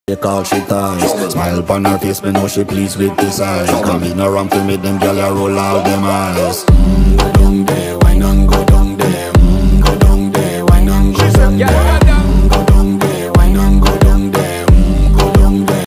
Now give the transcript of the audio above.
Take all she ties. Smile upon her face, me know she pleased with this eye. Come in around to make them gyal a roll out them eyes. Go down there.